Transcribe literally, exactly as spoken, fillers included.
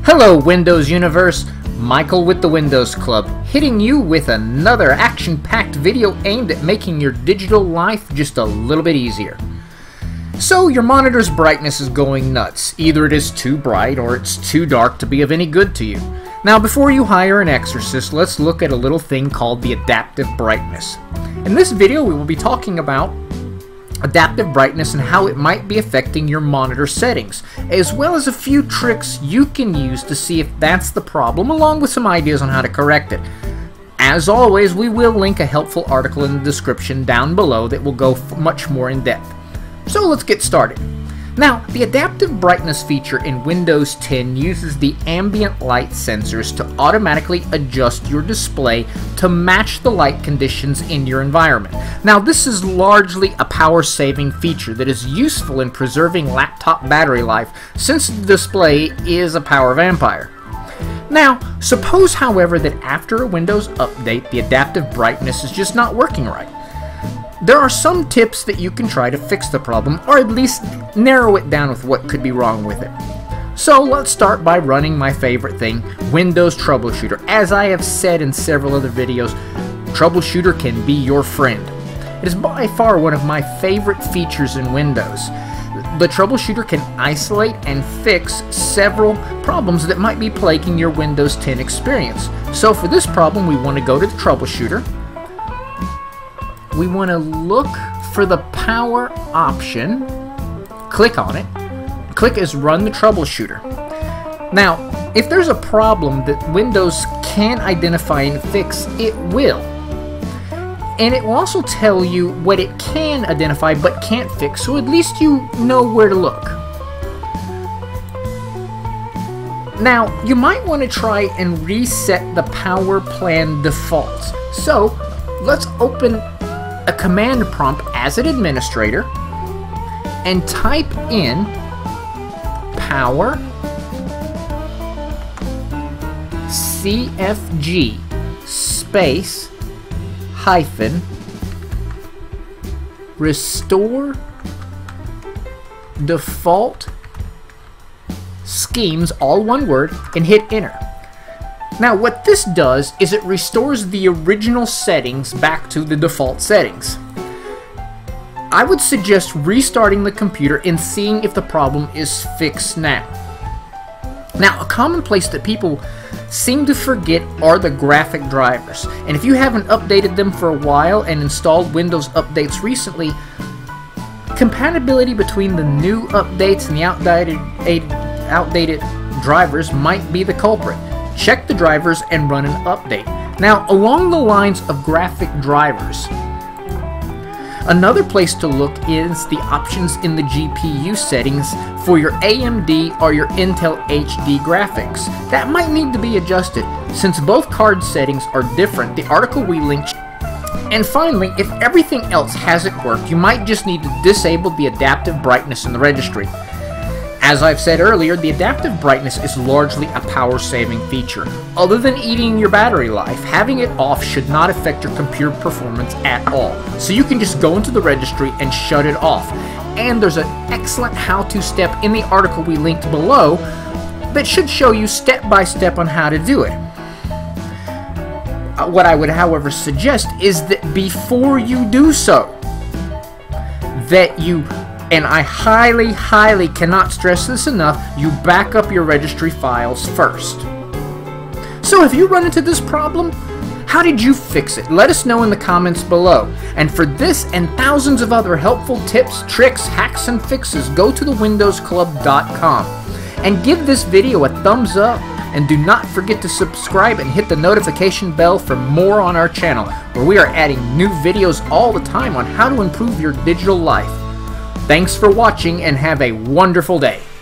Hello Windows Universe, Michael with the Windows Club, hitting you with another action-packed video aimed at making your digital life just a little bit easier. So your monitor's brightness is going nuts. Either it is too bright or it's too dark to be of any good to you. Now before you hire an exorcist, let's look at a little thing called the adaptive brightness. In this video we will be talking about adaptive brightness and how it might be affecting your monitor settings, as well as a few tricks you can use to see if that's the problem, along with some ideas on how to correct it. As always, we will link a helpful article in the description down below that will go much more in depth. So let's get started. Now, the adaptive brightness feature in Windows ten uses the ambient light sensors to automatically adjust your display to match the light conditions in your environment. Now, this is largely a power-saving feature that is useful in preserving laptop battery life, since the display is a power vampire. Now, suppose, however, that after a Windows update, the adaptive brightness is just not working right. There are some tips that you can try to fix the problem, or at least narrow it down with what could be wrong with it. So let's start by running my favorite thing, Windows Troubleshooter. As I have said in several other videos, Troubleshooter can be your friend. It is by far one of my favorite features in Windows. The Troubleshooter can isolate and fix several problems that might be plaguing your Windows ten experience. So for this problem, we want to go to the Troubleshooter. We want to look for the power option, click on it, click as Run the Troubleshooter. Now, if there's a problem that Windows can identify and fix, it will. And it will also tell you what it can identify but can't fix, so at least you know where to look. Now, you might want to try and reset the power plan defaults. So, let's open a command prompt as an administrator and type in power C F G space hyphen restore default schemes, all one word, and hit enter. Now what this does is it restores the original settings back to the default settings. I would suggest restarting the computer and seeing if the problem is fixed now. Now, a common place that people seem to forget are the graphic drivers, and if you haven't updated them for a while and installed Windows updates recently, compatibility between the new updates and the outdated, outdated drivers might be the culprit. Check the drivers and run an update. Now, along the lines of graphic drivers, another place to look is the options in the G P U settings for your A M D or your Intel H D graphics. That might need to be adjusted, since both card settings are different. The article we linked. And finally, if everything else hasn't worked, you might just need to disable the adaptive brightness in the registry. As I've said earlier, the adaptive brightness is largely a power-saving feature. Other than eating your battery life, having it off should not affect your computer performance at all. So you can just go into the registry and shut it off. And there's an excellent how-to step in the article we linked below that should show you step-by-step on how to do it. Uh, what I would, however, suggest is that before you do so, that you and I highly, highly cannot stress this enough, you back up your registry files first. So if you run into this problem, how did you fix it? Let us know in the comments below. And for this and thousands of other helpful tips, tricks, hacks, and fixes, go to the windows club dot com. And give this video a thumbs up, and do not forget to subscribe and hit the notification bell for more on our channel, where we are adding new videos all the time on how to improve your digital life. Thanks for watching and have a wonderful day.